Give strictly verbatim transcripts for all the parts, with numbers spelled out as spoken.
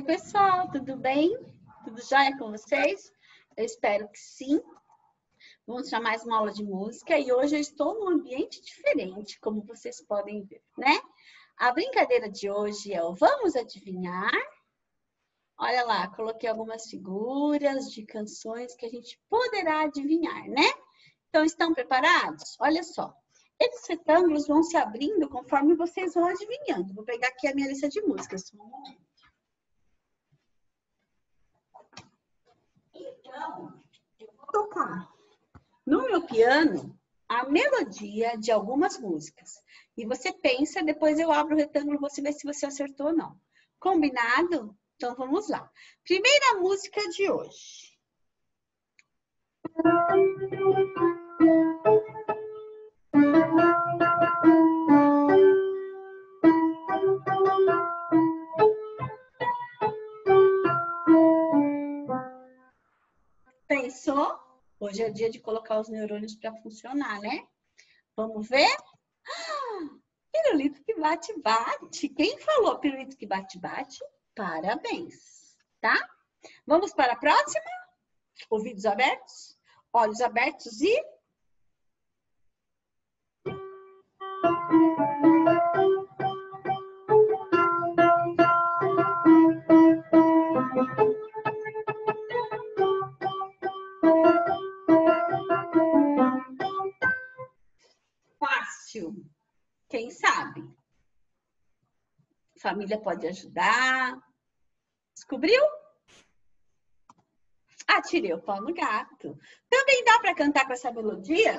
pessoal, tudo bem? Tudo jóia com vocês? Eu espero que sim. Vamos tirar mais uma aula de música e hoje eu estou num ambiente diferente, como vocês podem ver, né? A brincadeira de hoje é o Vamos Adivinhar? Olha lá, coloquei algumas figuras de canções que a gente poderá adivinhar, né? Então, estão preparados? Olha só. Esses retângulos vão se abrindo conforme vocês vão adivinhando. Vou pegar aqui a minha lista de músicas. Então, eu vou tocar no meu piano a melodia de algumas músicas. E você pensa, depois eu abro o retângulo e você vê se você acertou ou não. Combinado? Então, vamos lá. Primeira música de hoje. Pensou? Hoje é dia de colocar os neurônios para funcionar, né? Vamos ver? Ah, pirulito que bate-bate. Quem falou pirulito que bate-bate? Parabéns, tá? Vamos para a próxima? Ouvidos abertos, olhos abertos e... Fácil. Quem sabe? Família pode ajudar. Descobriu? Atirei o pau no gato. Também dá para cantar com essa melodia?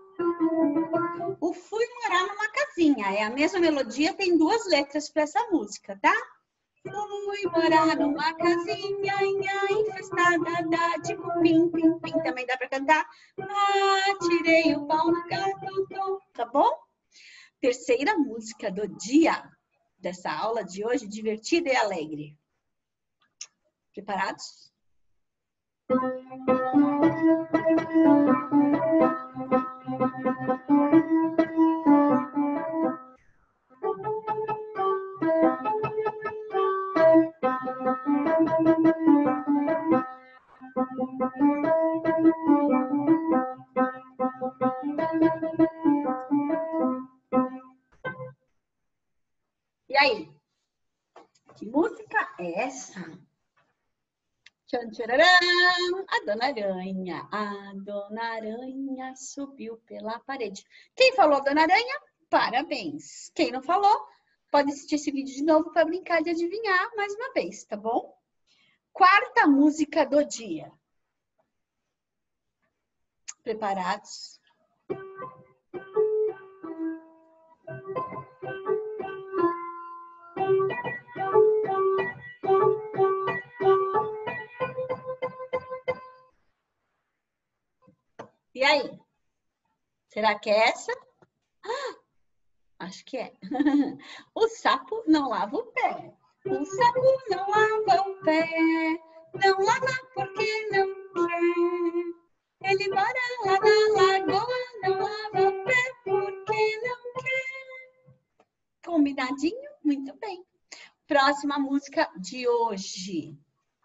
O Fui Morar Numa Casinha. É a mesma melodia, tem duas letras para essa música, tá? Fui morar numa casinha infestada da de cupim, pim, pim. Também dá para cantar? Atirei o pau no gato, tá bom? Terceira música do dia dessa aula de hoje, divertida e alegre. Preparados? E aí? Que música é essa? Tchan, tchararam, a Dona Aranha. A Dona Aranha subiu pela parede. Quem falou Dona Aranha? Parabéns. Quem não falou, pode assistir esse vídeo de novo para brincar de adivinhar mais uma vez, tá bom? Quarta música do dia. Preparados? E aí? Será que é essa? Ah, acho que é. O sapo não lava o pé. O sapo não lava o pé. Não lava porque não quer. Ele mora lá na lagoa. Não lava o pé porque não quer. Combinadinho? Muito bem. Próxima música de hoje.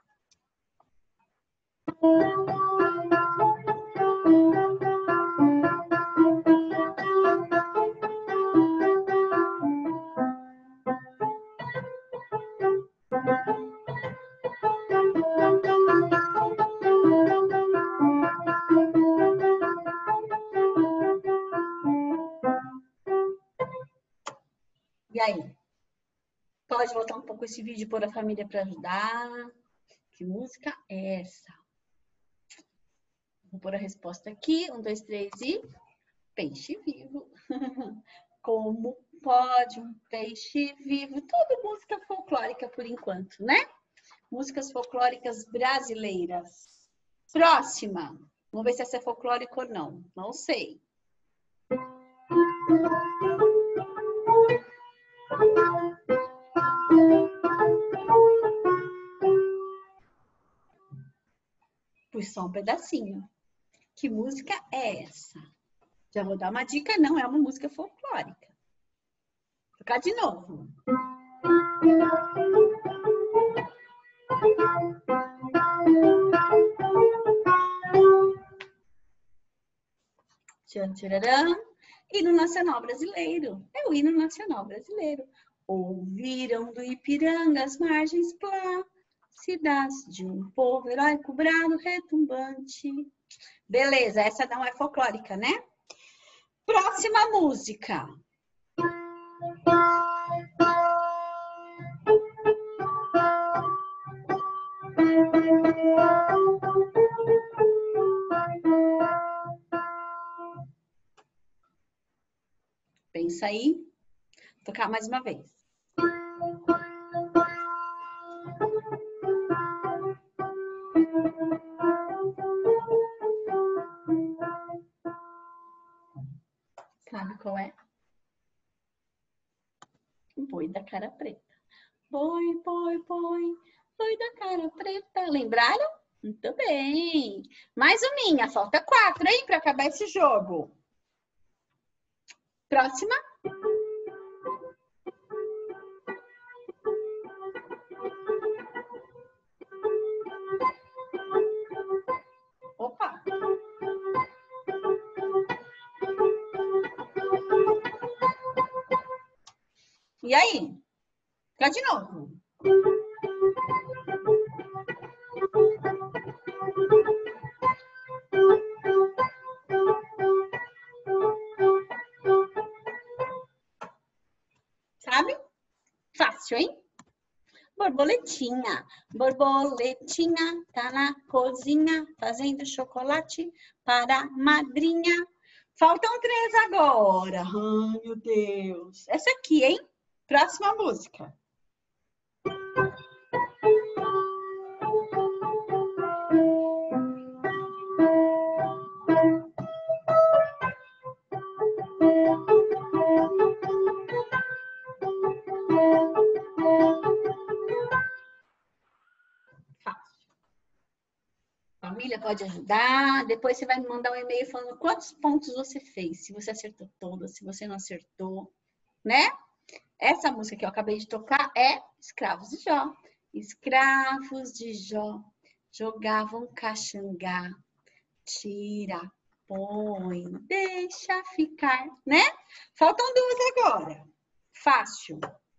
E aí? Pode voltar um pouco esse vídeo e pôr a família para ajudar. Que música é essa? Vou pôr a resposta aqui. Um, dois, três e... Peixe vivo. Como pode um peixe vivo? Tudo música folclórica por enquanto, né? Músicas folclóricas brasileiras. Próxima. Vamos ver se essa é folclórica ou não. Não sei. Pus só um pedacinho. Que música é essa? Já vou dar uma dica, não é uma música folclórica. Vou tocar de novo. Tchan, tchararã. Hino nacional brasileiro. É o hino nacional brasileiro. Ouviram do Ipiranga as margens plácidas de um povo heróico, brado, retumbante. Beleza, essa não é folclórica, né? Próxima música. Pensa aí. Vou tocar mais uma vez. Sabe qual é? Boi da cara preta. Boi, boi, boi, boi da cara preta. Lembraram? Muito bem. Mais uma minha. Falta quatro, hein? Para acabar esse jogo. Próxima. Opa. E aí? Fica de novo. Sabe? Fácil, hein? Borboletinha. Borboletinha tá na cozinha fazendo chocolate para a madrinha. Faltam três agora. Ai, meu Deus. Essa aqui, hein? Próxima música. Família pode ajudar. Depois você vai me mandar um e-mail falando quantos pontos você fez. Se você acertou todas, se você não acertou, né? Essa música que eu acabei de tocar é Escravos de Jó. Escravos de Jó jogavam caxangá. Tira, põe, deixa ficar, né? Faltam duas agora. Fácil.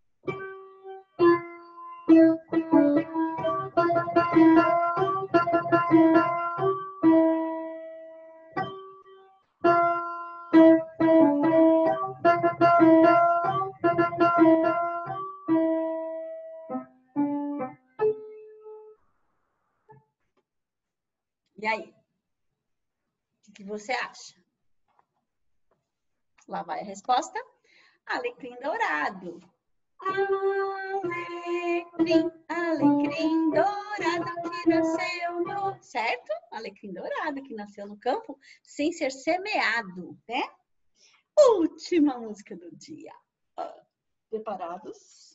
E aí? O que você acha? Lá vai a resposta. Alecrim dourado. Alecrim, alecrim dourado que nasceu no... Certo? Alecrim dourado que nasceu no campo sem ser semeado, né? Última música do dia. Preparados?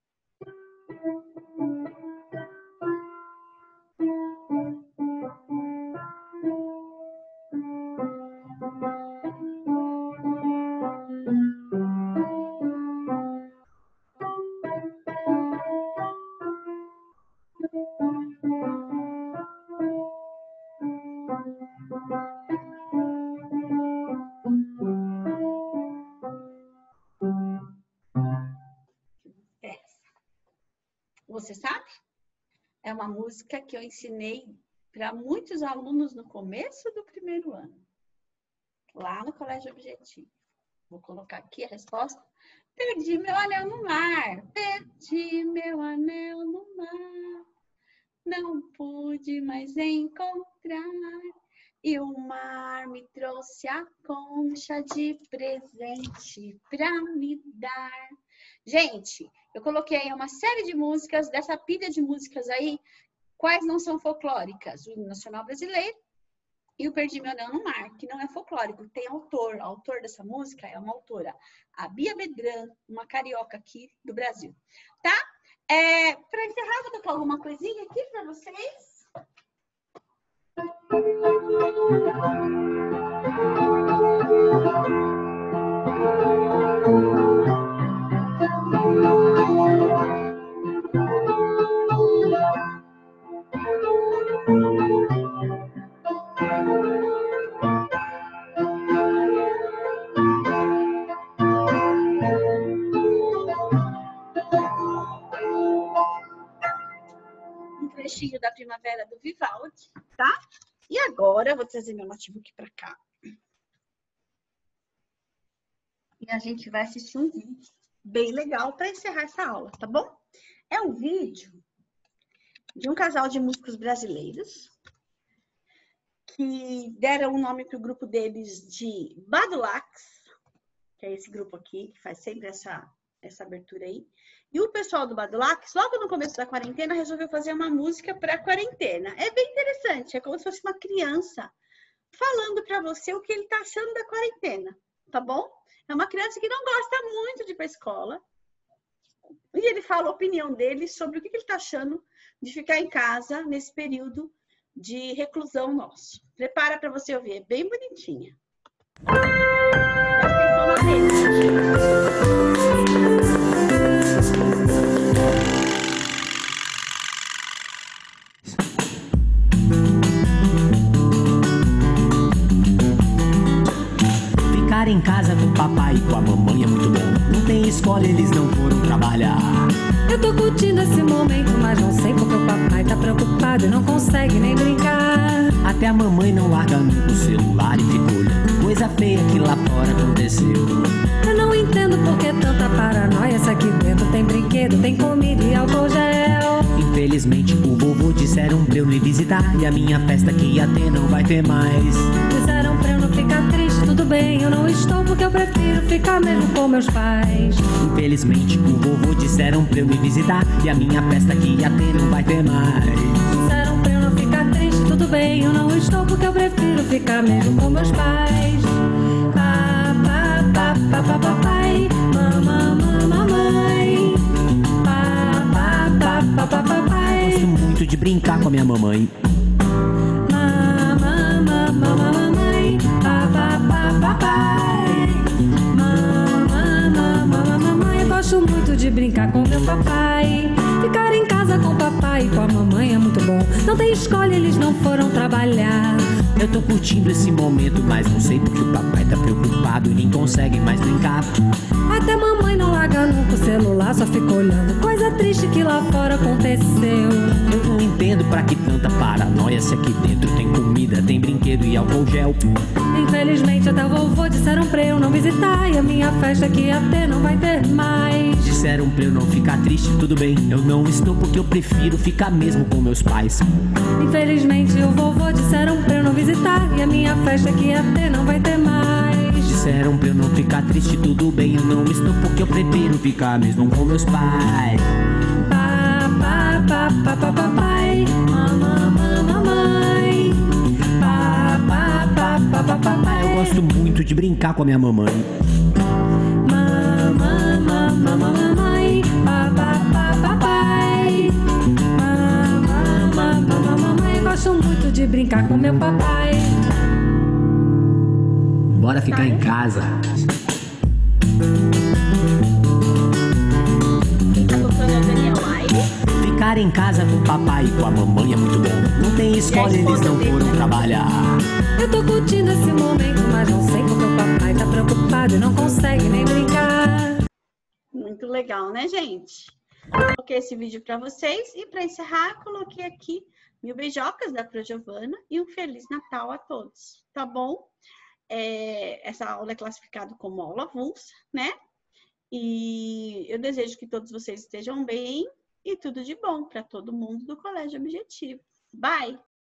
Você sabe? É uma música que eu ensinei para muitos alunos no começo do primeiro ano, lá no Colégio Objetivo. Vou colocar aqui a resposta. Perdi meu anel no mar, perdi meu anel no mar, não pude mais encontrar, e o mar me trouxe a concha de presente para me dar. Gente, eu coloquei aí uma série de músicas, dessa pilha de músicas aí, quais não são folclóricas? O hino nacional brasileiro e o Perdi Meu Anel no Mar, que não é folclórico, tem autor. O autor dessa música é uma autora, a Bia Bedran, uma carioca aqui do Brasil. Tá? É, para encerrar, vou tocar alguma coisinha aqui para vocês. Um trechinho da Primavera do Vivaldi, tá? E agora eu vou trazer meu notebook para cá. E a gente vai assistir um vídeo bem legal para encerrar essa aula, tá bom? É um vídeo de um casal de músicos brasileiros que deram o nome para o grupo deles de Badulacs, que é esse grupo aqui, que faz sempre essa, essa abertura aí. E o pessoal do Badulacs, logo no começo da quarentena, resolveu fazer uma música para a quarentena. É bem interessante, é como se fosse uma criança falando para você o que ele está achando da quarentena, tá bom? É uma criança que não gosta muito de ir para a escola. E ele fala a opinião dele sobre o que ele está achando de ficar em casa nesse período de reclusão nosso. Prepara para você ouvir, é bem bonitinha. Presta atenção na letra. Ficar em casa com o papai e com a mamãe é muito bom. Não tem escola, eles não foram trabalhar. Eu tô curtindo esse momento, mas não sei porque o papai tá preocupado e não consegue nem brincar. Até a mamãe não larga nunca o celular e fica olhando coisa feia que lá fora aconteceu. Eu não entendo por que tanta paranoia, se aqui dentro tem brinquedo, tem comida e álcool gel. Infelizmente o vovô disseram pra eu não ir visitar, e a minha festa que ia ter não vai ter mais. Disseram pra eu não ficar triste, tudo bem, eu não estou porque eu prefiro ficar mesmo com meus pais. Infelizmente o vovô disseram pra eu me visitar, e a minha festa que ia ter não vai ter mais. Disseram pra eu não ficar triste, tudo bem, eu não estou porque eu prefiro ficar mesmo com meus pais. Pa, pa, pa, pa, pa, papai, mamã, mamãe. Pa, pa, pa, pa, pa, papai. Gosto muito de brincar com a minha mamãe. Mamã, mamã, mamãe. Pa, pa, pa, papai. Mamã, mamã, mamãe. Eu gosto muito de brincar com meu papai. Ficar em casa com o papai e com a mamãe é muito bom. Não tem escola, eles não foram trabalhar. Eu tô curtindo esse momento, mas não sei porque o papai tá preocupado e nem consegue mais brincar. Até mamãe não larga nunca o celular, só fica olhando coisa triste que lá fora aconteceu. Eu não entendo pra que tanta paranoia, se aqui dentro tem comida, tem brinquedo e álcool gel. Infelizmente até o vovô disseram pra eu não visitar, e a minha festa que ia ter não vai ter mais. Disseram pra eu não ficar triste, tudo bem, eu não estou porque eu prefiro ficar mesmo com meus pais. Infelizmente o vovô disseram pra eu não visitar, e a minha festa que ia ter não vai ter mais. Disseram pra eu não ficar triste, tudo bem, eu não estou porque eu prefiro ficar mesmo com meus pais. Pa, pa, pa, pa, pa, papai, mamã, mamãe. Pa, pa, pa, pa, pa, papai. Eu gosto muito de brincar com a minha mamãe. Mamã, mamã, mamãe. Pa, pa, pa, papai. Mamã, mamã, mamãe. Eu gosto muito de brincar com meu papai. Bora ficar em casa. Tá gostando da Daniel Live? Ficar em casa com o papai e com a mamãe é muito bom. Não tem escola, eles não foram trabalhar. Eu tô curtindo esse momento, mas não sei porque o papai tá preocupado e não consegue nem brincar. Muito legal, né, gente? Coloquei esse vídeo para vocês e para encerrar, coloquei aqui mil beijocas da Pro Giovana e um Feliz Natal a todos, tá bom? É, essa aula é classificada como aula avulsa, né? E eu desejo que todos vocês estejam bem e tudo de bom para todo mundo do Colégio Objetivo. Bye!